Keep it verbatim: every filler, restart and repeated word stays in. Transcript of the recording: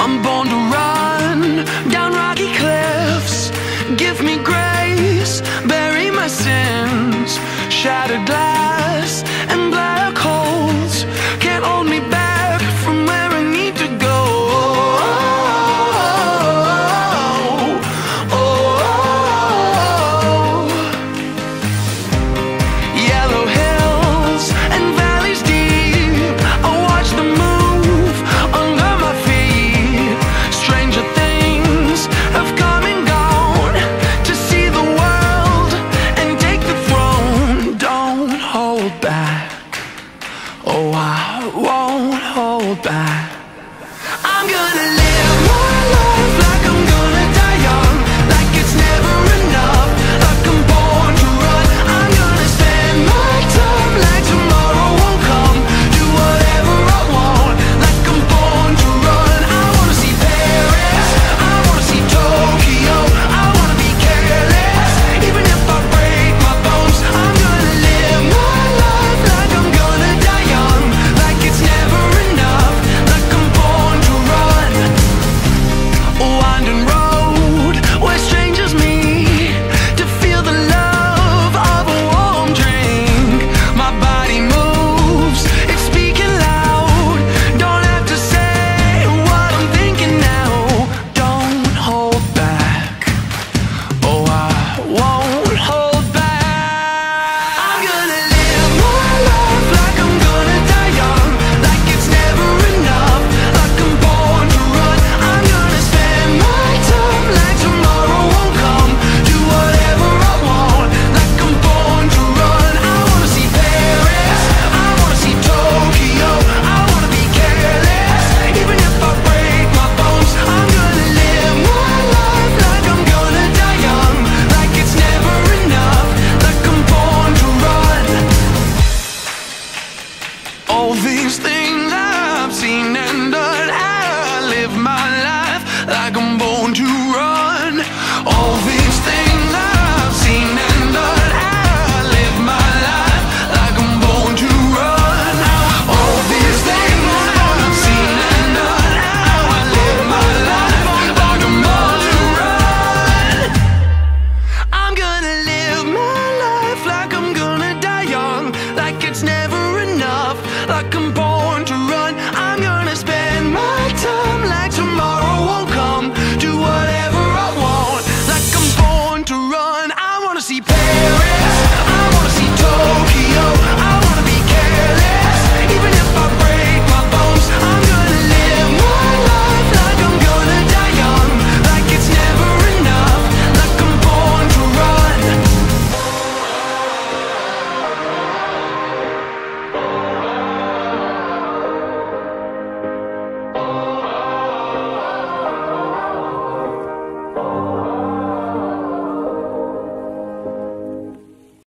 I'm born to run down rocky cliffs. Give me grace, bury my sins. Shattered glass and black holes can't hold me back from where I need to go. Oh, oh, oh. Yellow hills and valleys deep, I watch them move under my feet. Stranger things have come and gone to see the world and take the throne. Don't hold back, oh I won't hold back. I'm gonna live my life like I'm gonna die young, like it's never enough, like I'm born to run. I'm gonna spend my time like tomorrow won't come, do whatever I want, like I'm born to run. I wanna see Paris, I wanna see Tokyo, I wanna be careless, even if I break my bones. I'm gonna live my life like I'm gonna die young, like it's never enough, like I'm born to run. A winding road where strangers meet to feel the love of a warm drink. My body moves, it's speaking loud. Don't have to say what I'm thinking now. Don't hold back, oh I won't hold back. I'm gonna live my life like I'm gonna die young, like it's never enough, like I'm born to run. I'm gonna spend my time like tomorrow won't come, do whatever I want, like I'm born to run. I wanna see Paris, I wanna see Tokyo, I wanna be careless, even if I break my bones. I'm gonna live my life like I'm gonna die young, like it's never enough, like I'm born to run. All these things